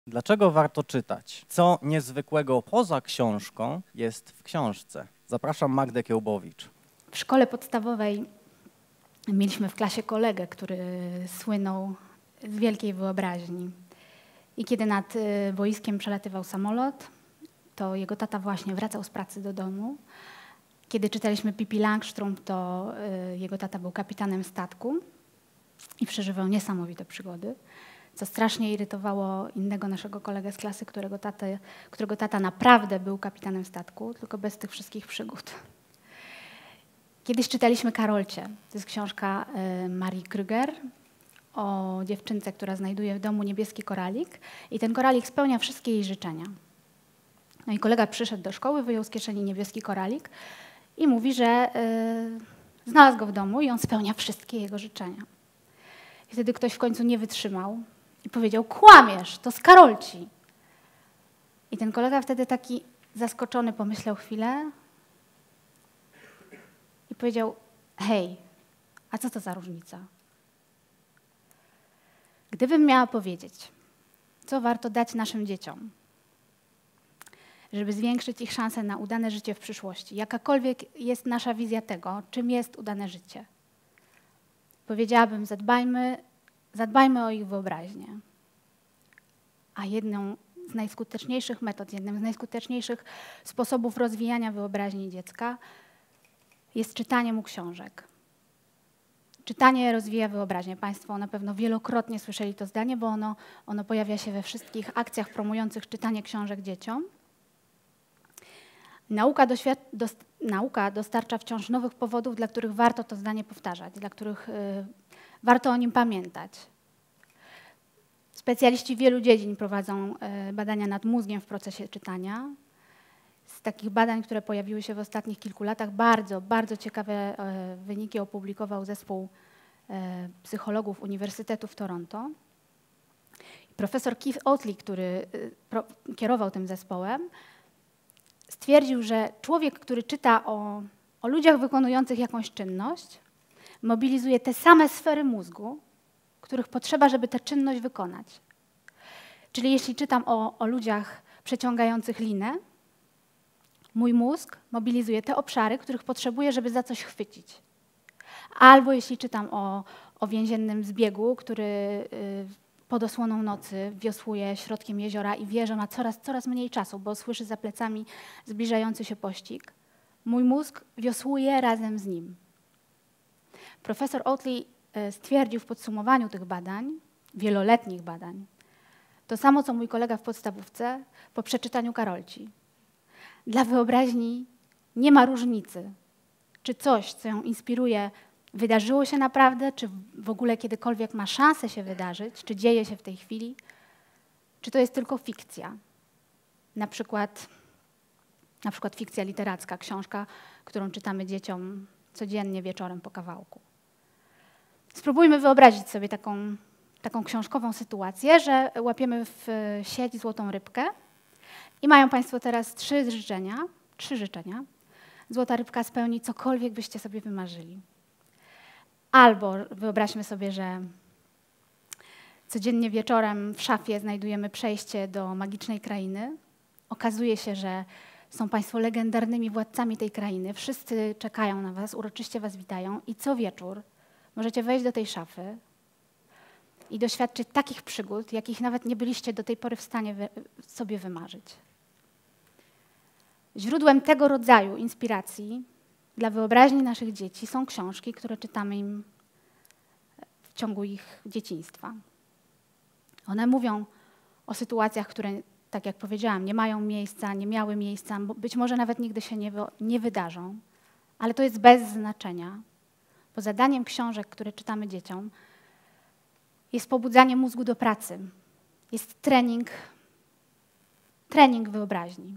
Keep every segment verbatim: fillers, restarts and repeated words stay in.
Dlaczego warto czytać? Co niezwykłego poza książką jest w książce? Zapraszam Magdę Kiełbowicz. W szkole podstawowej mieliśmy w klasie kolegę, który słynął z wielkiej wyobraźni. I kiedy nad boiskiem przelatywał samolot, to jego tata właśnie wracał z pracy do domu. Kiedy czytaliśmy Pippi Langstrumpf, to jego tata był kapitanem statku i przeżywał niesamowite przygody, co strasznie irytowało innego naszego kolegę z klasy, którego tata, którego tata naprawdę był kapitanem statku, tylko bez tych wszystkich przygód. Kiedyś czytaliśmy Karolcie. To jest książka Marii Krüger o dziewczynce, która znajduje w domu niebieski koralik i ten koralik spełnia wszystkie jej życzenia. No i kolega przyszedł do szkoły, wyjął z kieszeni niebieski koralik i mówi, że yy, znalazł go w domu i on spełnia wszystkie jego życzenia. I wtedy ktoś w końcu nie wytrzymał i powiedział: kłamiesz, to z Karolci. I ten kolega wtedy taki zaskoczony pomyślał chwilę i powiedział: hej, a co to za różnica? Gdybym miała powiedzieć, co warto dać naszym dzieciom, żeby zwiększyć ich szanse na udane życie w przyszłości, jakakolwiek jest nasza wizja tego, czym jest udane życie, powiedziałabym, zadbajmy, zadbajmy o ich wyobraźnię. A jedną z najskuteczniejszych metod, jednym z najskuteczniejszych sposobów rozwijania wyobraźni dziecka jest czytanie mu książek. Czytanie rozwija wyobraźnię. Państwo na pewno wielokrotnie słyszeli to zdanie, bo ono, ono pojawia się we wszystkich akcjach promujących czytanie książek dzieciom. Nauka, dos nauka dostarcza wciąż nowych powodów, dla których warto to zdanie powtarzać, dla których y, warto o nim pamiętać. Specjaliści wielu dziedzin prowadzą y, badania nad mózgiem w procesie czytania. Z takich badań, które pojawiły się w ostatnich kilku latach, bardzo, bardzo ciekawe y, wyniki opublikował zespół y, psychologów Uniwersytetu w Toronto. Profesor Keith Oatley, który y, pro, kierował tym zespołem, stwierdził, że człowiek, który czyta o, o ludziach wykonujących jakąś czynność, mobilizuje te same sfery mózgu, których potrzeba, żeby tę czynność wykonać. Czyli jeśli czytam o, o ludziach przeciągających linę, mój mózg mobilizuje te obszary, których potrzebuję, żeby za coś chwycić. Albo jeśli czytam o, o więziennym zbiegu, który yy, pod osłoną nocy wiosłuje środkiem jeziora i wie, że ma coraz, coraz mniej czasu, bo słyszy za plecami zbliżający się pościg. Mój mózg wiosłuje razem z nim. Profesor Oatley stwierdził w podsumowaniu tych badań, wieloletnich badań, to samo, co mój kolega w podstawówce po przeczytaniu Karolci. Dla wyobraźni nie ma różnicy, czy coś, co ją inspiruje, wydarzyło się naprawdę, czy w ogóle kiedykolwiek ma szansę się wydarzyć, czy dzieje się w tej chwili, czy to jest tylko fikcja. Na przykład, na przykład fikcja literacka, książka, którą czytamy dzieciom codziennie wieczorem po kawałku. Spróbujmy wyobrazić sobie taką, taką książkową sytuację, że łapiemy w sieć złotą rybkę i mają Państwo teraz trzy życzenia, trzy życzenia. Złota rybka spełni cokolwiek byście sobie wymarzyli. Albo wyobraźmy sobie, że codziennie wieczorem w szafie znajdujemy przejście do magicznej krainy. Okazuje się, że są Państwo legendarnymi władcami tej krainy. Wszyscy czekają na Was, uroczyście Was witają i co wieczór możecie wejść do tej szafy i doświadczyć takich przygód, jakich nawet nie byliście do tej pory w stanie wy sobie wymarzyć. Źródłem tego rodzaju inspiracji dla wyobraźni naszych dzieci są książki, które czytamy im w ciągu ich dzieciństwa. One mówią o sytuacjach, które, tak jak powiedziałam, nie mają miejsca, nie miały miejsca, być może nawet nigdy się nie, nie wydarzą, ale to jest bez znaczenia, bo zadaniem książek, które czytamy dzieciom, jest pobudzanie mózgu do pracy, jest trening, trening wyobraźni.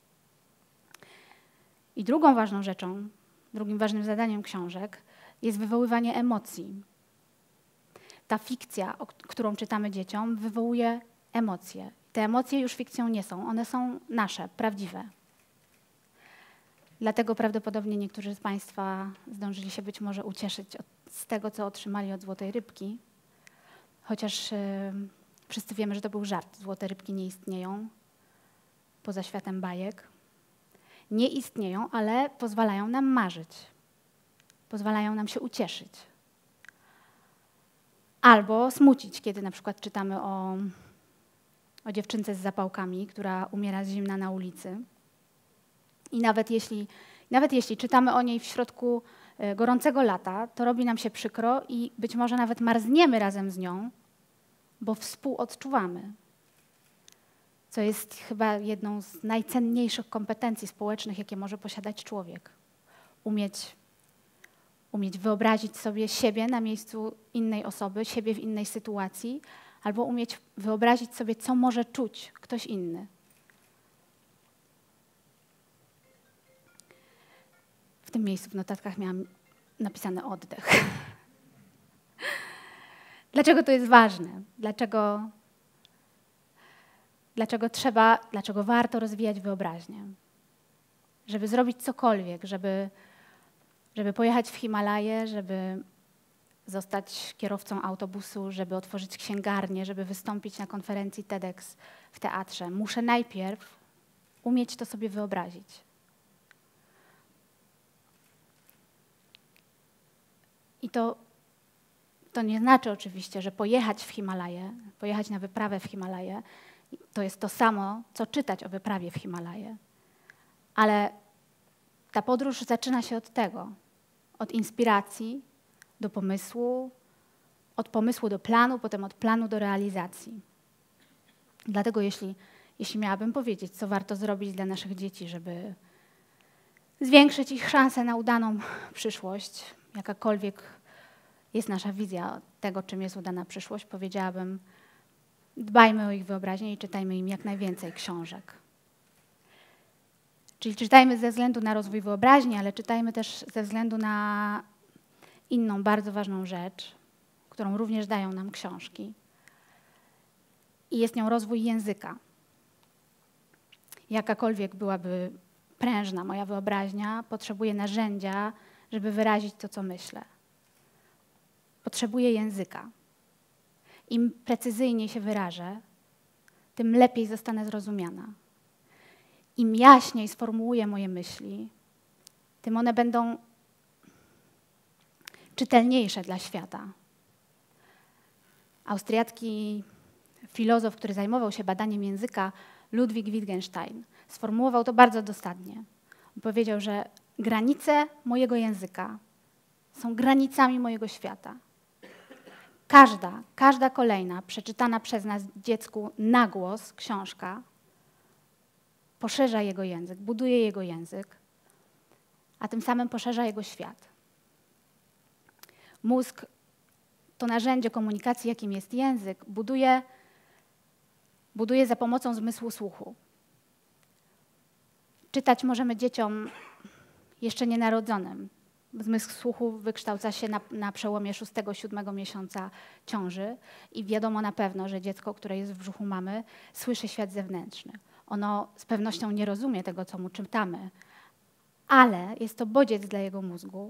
I drugą ważną rzeczą, drugim ważnym zadaniem książek jest wywoływanie emocji. Ta fikcja, o, którą czytamy dzieciom, wywołuje emocje. Te emocje już fikcją nie są, one są nasze, prawdziwe. Dlatego prawdopodobnie niektórzy z Państwa zdążyli się być może ucieszyć od, z tego, co otrzymali od złotej rybki, chociaż yy, Wszyscy wiemy, że to był żart. Złote rybki nie istnieją poza światem bajek. Nie istnieją, ale pozwalają nam marzyć. Pozwalają nam się ucieszyć. Albo smucić, kiedy na przykład czytamy o, o dziewczynce z zapałkami, która umiera z zimna na ulicy. I nawet jeśli, nawet jeśli czytamy o niej w środku gorącego lata, to robi nam się przykro i być może nawet marzniemy razem z nią, bo współodczuwamy, co jest chyba jedną z najcenniejszych kompetencji społecznych, jakie może posiadać człowiek. Umieć, umieć wyobrazić sobie siebie na miejscu innej osoby, siebie w innej sytuacji, albo umieć wyobrazić sobie, co może czuć ktoś inny. W tym miejscu w notatkach miałam napisany oddech. Dlaczego to jest ważne? Dlaczego, dlaczego trzeba, dlaczego warto rozwijać wyobraźnię? Żeby zrobić cokolwiek, żeby, żeby pojechać w Himalaje, żeby zostać kierowcą autobusu, żeby otworzyć księgarnię, żeby wystąpić na konferencji TEDx w teatrze. Muszę najpierw umieć to sobie wyobrazić. I to, to nie znaczy oczywiście, że pojechać w Himalaje, pojechać na wyprawę w Himalaje, to jest to samo, co czytać o wyprawie w Himalaje. Ale ta podróż zaczyna się od tego, od inspiracji do pomysłu, od pomysłu do planu, potem od planu do realizacji. Dlatego jeśli, jeśli miałabym powiedzieć, co warto zrobić dla naszych dzieci, żeby zwiększyć ich szanse na udaną przyszłość, jakakolwiek jest nasza wizja tego, czym jest udana przyszłość, powiedziałabym, dbajmy o ich wyobraźnię i czytajmy im jak najwięcej książek. Czyli czytajmy ze względu na rozwój wyobraźni, ale czytajmy też ze względu na inną bardzo ważną rzecz, którą również dają nam książki. I jest nią rozwój języka. Jakakolwiek byłaby prężna moja wyobraźnia, potrzebuję narzędzia, żeby wyrazić to, co myślę. Potrzebuję języka. Im precyzyjniej się wyrażę, tym lepiej zostanę zrozumiana. Im jaśniej sformułuję moje myśli, tym one będą czytelniejsze dla świata. Austriacki filozof, który zajmował się badaniem języka, Ludwig Wittgenstein, sformułował to bardzo dosadnie. On powiedział, że granice mojego języka są granicami mojego świata. Każda, każda kolejna przeczytana przez nas dziecku na głos książka poszerza jego język, buduje jego język, a tym samym poszerza jego świat. Mózg, to narzędzie komunikacji, jakim jest język, buduje, buduje za pomocą zmysłu słuchu. Czytać możemy dzieciom jeszcze nienarodzonym. Zmysł słuchu wykształca się na, na przełomie szóstego, siódmego miesiąca ciąży i wiadomo na pewno, że dziecko, które jest w brzuchu mamy, słyszy świat zewnętrzny. Ono z pewnością nie rozumie tego, co mu czytamy, ale jest to bodziec dla jego mózgu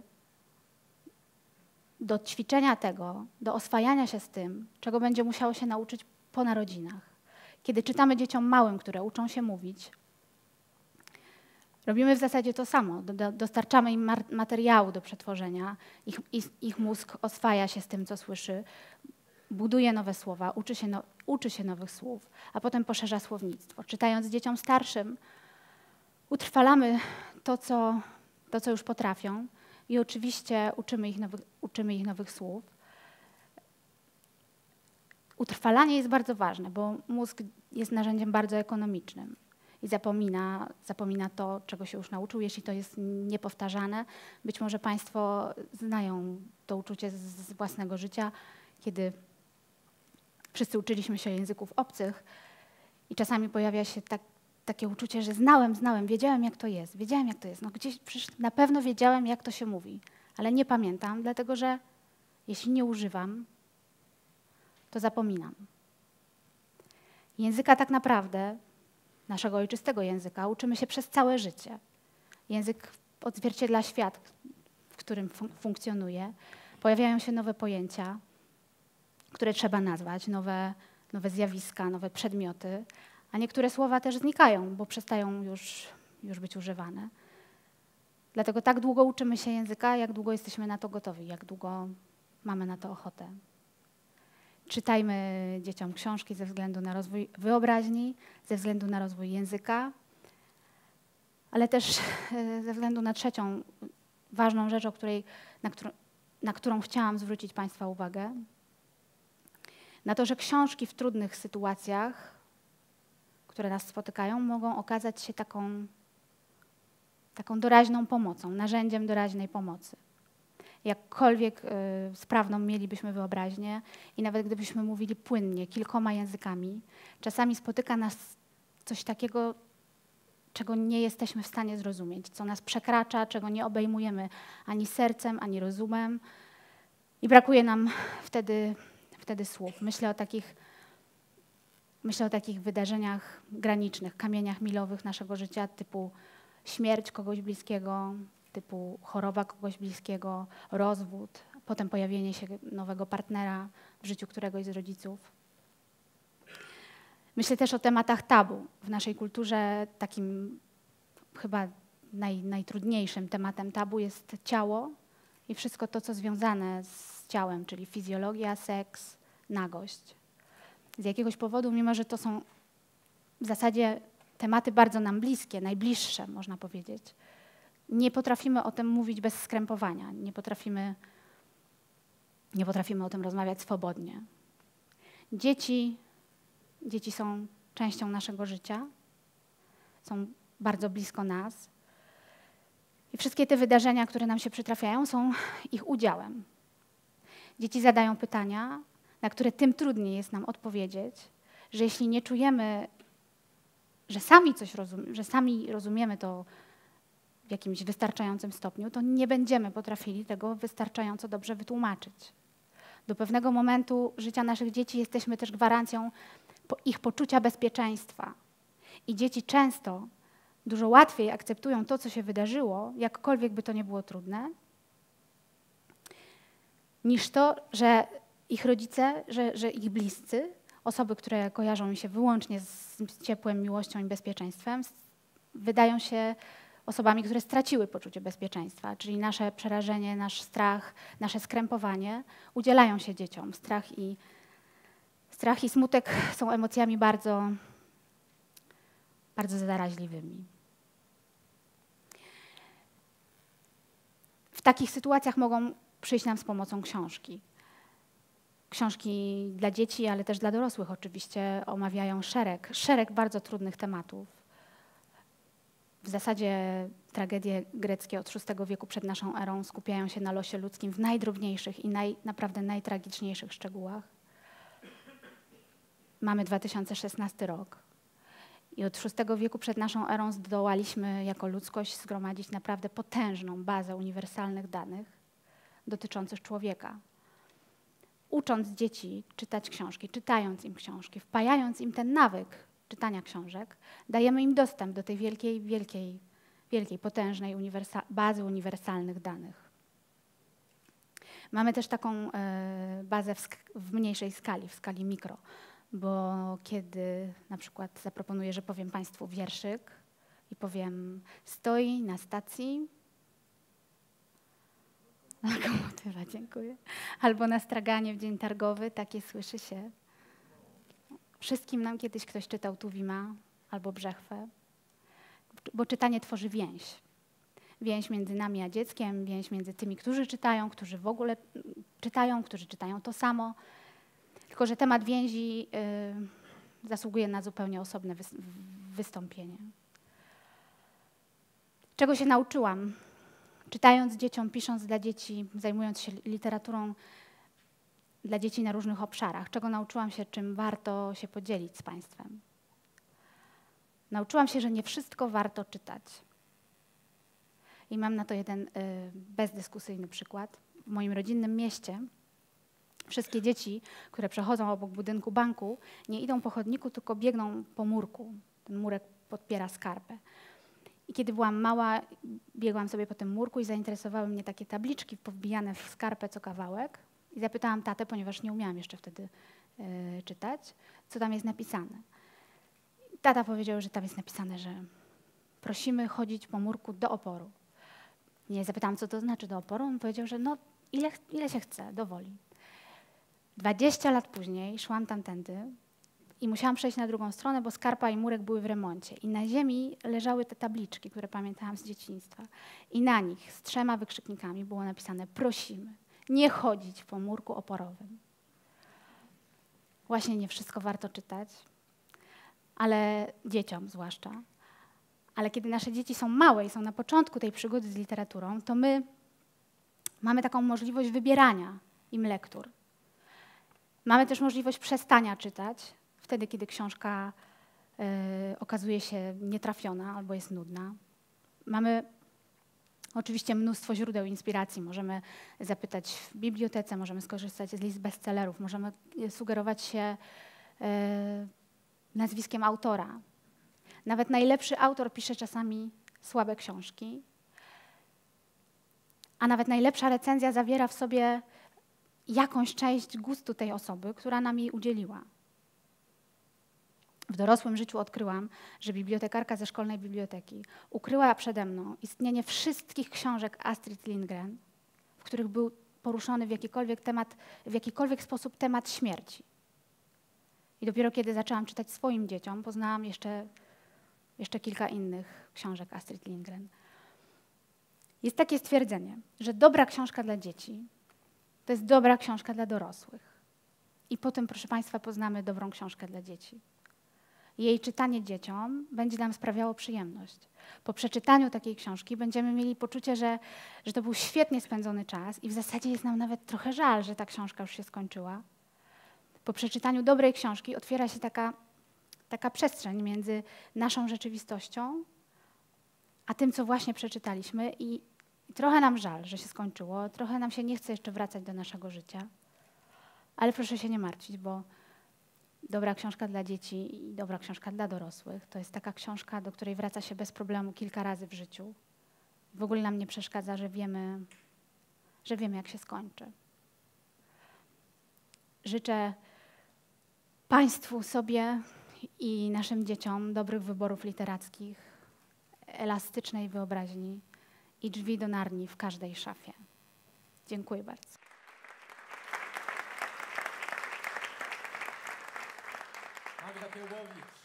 do ćwiczenia tego, do oswajania się z tym, czego będzie musiało się nauczyć po narodzinach. Kiedy czytamy dzieciom małym, które uczą się mówić, robimy w zasadzie to samo. Do, dostarczamy im materiału do przetworzenia. Ich, ich, ich mózg oswaja się z tym, co słyszy, buduje nowe słowa, uczy się, no, uczy się nowych słów, a potem poszerza słownictwo. Czytając dzieciom starszym, utrwalamy to, co, to, co już potrafią i oczywiście uczymy ich nowych, uczymy ich nowych słów. Utrwalanie jest bardzo ważne, bo mózg jest narzędziem bardzo ekonomicznym. I zapomina, zapomina to, czego się już nauczył, jeśli to jest niepowtarzane. Być może Państwo znają to uczucie z własnego życia, kiedy wszyscy uczyliśmy się języków obcych i czasami pojawia się tak, takie uczucie, że znałem, znałem, wiedziałem jak to jest, wiedziałem jak to jest. No gdzieś przecież na pewno wiedziałem jak to się mówi, ale nie pamiętam, dlatego że jeśli nie używam, to zapominam. Języka tak naprawdę, naszego ojczystego języka, uczymy się przez całe życie. Język odzwierciedla świat, w którym fun- funkcjonuje. Pojawiają się nowe pojęcia, które trzeba nazwać, nowe, nowe zjawiska, nowe przedmioty, a niektóre słowa też znikają, bo przestają już, już być używane. Dlatego tak długo uczymy się języka, jak długo jesteśmy na to gotowi, jak długo mamy na to ochotę. Czytajmy dzieciom książki ze względu na rozwój wyobraźni, ze względu na rozwój języka, ale też ze względu na trzecią ważną rzecz, o której, na, którą, na którą chciałam zwrócić Państwa uwagę. Na to, że książki w trudnych sytuacjach, które nas spotykają, mogą okazać się taką, taką doraźną pomocą, narzędziem doraźnej pomocy. Jakkolwiek y, sprawną mielibyśmy wyobraźnię i nawet gdybyśmy mówili płynnie, kilkoma językami, czasami spotyka nas coś takiego, czego nie jesteśmy w stanie zrozumieć, co nas przekracza, czego nie obejmujemy ani sercem, ani rozumem i brakuje nam wtedy, wtedy słów. Myślę o takich, myślę o takich wydarzeniach granicznych, kamieniach milowych naszego życia, typu śmierć kogoś bliskiego, typu choroba kogoś bliskiego, rozwód, potem pojawienie się nowego partnera w życiu któregoś z rodziców. Myślę też o tematach tabu. W naszej kulturze takim chyba naj, najtrudniejszym tematem tabu jest ciało i wszystko to, co związane z ciałem, czyli fizjologia, seks, nagość. Z jakiegoś powodu, mimo że to są w zasadzie tematy bardzo nam bliskie, najbliższe, można powiedzieć, nie potrafimy o tym mówić bez skrępowania, nie potrafimy, nie potrafimy o tym rozmawiać swobodnie. Dzieci, dzieci są częścią naszego życia, są bardzo blisko nas i wszystkie te wydarzenia, które nam się przytrafiają, są ich udziałem. Dzieci zadają pytania, na które tym trudniej jest nam odpowiedzieć, że jeśli nie czujemy, że sami coś rozumiemy, że sami rozumiemy to w jakimś wystarczającym stopniu, to nie będziemy potrafili tego wystarczająco dobrze wytłumaczyć. Do pewnego momentu życia naszych dzieci jesteśmy też gwarancją ich poczucia bezpieczeństwa. I dzieci często dużo łatwiej akceptują to, co się wydarzyło, jakkolwiek by to nie było trudne, niż to, że ich rodzice, że, że ich bliscy, osoby, które kojarzą mi się wyłącznie z ciepłem, miłością i bezpieczeństwem, wydają się osobami, które straciły poczucie bezpieczeństwa, czyli nasze przerażenie, nasz strach, nasze skrępowanie udzielają się dzieciom. Strach i, strach i smutek są emocjami bardzo, bardzo zaraźliwymi. W takich sytuacjach mogą przyjść nam z pomocą książki. Książki dla dzieci, ale też dla dorosłych oczywiście omawiają szereg, szereg bardzo trudnych tematów. W zasadzie tragedie greckie od szóstego wieku przed naszą erą skupiają się na losie ludzkim w najdrobniejszych i naj, naprawdę najtragiczniejszych szczegółach. Mamy dwa tysiące szesnasty rok i od szóstego wieku przed naszą erą zdołaliśmy jako ludzkość zgromadzić naprawdę potężną bazę uniwersalnych danych dotyczących człowieka. Ucząc dzieci czytać książki, czytając im książki, wpajając im ten nawyk czytania książek, dajemy im dostęp do tej wielkiej, wielkiej, wielkiej, potężnej uniwersa- bazy uniwersalnych danych. Mamy też taką e, bazę w, sk- w mniejszej skali, w skali mikro, bo kiedy na przykład zaproponuję, że powiem Państwu wierszyk i powiem stoi na stacji lokomotywa, dziękuję, albo na straganie w dzień targowy, takie słyszy się. Wszystkim nam kiedyś ktoś czytał Tuwima albo Brzechwę, bo czytanie tworzy więź. Więź między nami a dzieckiem, więź między tymi, którzy czytają, którzy w ogóle czytają, którzy czytają to samo. Tylko że temat więzi y, zasługuje na zupełnie osobne wys- wystąpienie. Czego się nauczyłam? Czytając dzieciom, pisząc dla dzieci, zajmując się literaturą dla dzieci na różnych obszarach. Czego nauczyłam się, czym warto się podzielić z Państwem? Nauczyłam się, że nie wszystko warto czytać. I mam na to jeden y, bezdyskusyjny przykład. W moim rodzinnym mieście wszystkie dzieci, które przechodzą obok budynku banku, nie idą po chodniku, tylko biegną po murku. Ten murek podpiera skarpę. I kiedy byłam mała, biegłam sobie po tym murku i zainteresowały mnie takie tabliczki powbijane w skarpę co kawałek. I zapytałam tatę, ponieważ nie umiałam jeszcze wtedy y, czytać, co tam jest napisane. Tata powiedział, że tam jest napisane, że prosimy chodzić po murku do oporu. Nie zapytałam, co to znaczy do oporu. On powiedział, że no ile, ile się chce, do woli. Dwadzieścia lat później szłam tamtędy i musiałam przejść na drugą stronę, bo skarpa i murek były w remoncie. I na ziemi leżały te tabliczki, które pamiętałam z dzieciństwa. I na nich z trzema wykrzyknikami było napisane: prosimy nie chodzić po murku oporowym. Właśnie nie wszystko warto czytać, ale dzieciom zwłaszcza. Ale kiedy nasze dzieci są małe i są na początku tej przygody z literaturą, to my mamy taką możliwość wybierania im lektur. Mamy też możliwość przestania czytać, wtedy kiedy książka y, okazuje się nietrafiona albo jest nudna. Mamy oczywiście mnóstwo źródeł inspiracji. Możemy zapytać w bibliotece, możemy skorzystać z list bestsellerów, możemy sugerować się y, nazwiskiem autora. Nawet najlepszy autor pisze czasami słabe książki, a nawet najlepsza recenzja zawiera w sobie jakąś część gustu tej osoby, która nam jej udzieliła. W dorosłym życiu odkryłam, że bibliotekarka ze szkolnej biblioteki ukryła przede mną istnienie wszystkich książek Astrid Lindgren, w których był poruszony w jakikolwiek temat, w jakikolwiek sposób temat śmierci. I dopiero kiedy zaczęłam czytać swoim dzieciom, poznałam jeszcze, jeszcze kilka innych książek Astrid Lindgren. Jest takie stwierdzenie, że dobra książka dla dzieci to jest dobra książka dla dorosłych. I potem, proszę Państwa, poznamy dobrą książkę dla dzieci. Jej czytanie dzieciom będzie nam sprawiało przyjemność. Po przeczytaniu takiej książki będziemy mieli poczucie, że, że to był świetnie spędzony czas i w zasadzie jest nam nawet trochę żal, że ta książka już się skończyła. Po przeczytaniu dobrej książki otwiera się taka, taka przestrzeń między naszą rzeczywistością a tym, co właśnie przeczytaliśmy i, i trochę nam żal, że się skończyło, trochę nam się nie chce jeszcze wracać do naszego życia. Ale proszę się nie martwić, bo dobra książka dla dzieci i dobra książka dla dorosłych to jest taka książka, do której wraca się bez problemu kilka razy w życiu. W ogóle nam nie przeszkadza, że wiemy, że wiemy, jak się skończy. Życzę Państwu, sobie i naszym dzieciom dobrych wyborów literackich, elastycznej wyobraźni i drzwi do Narni w każdej szafie. Dziękuję bardzo. Magda Kiełbowicz.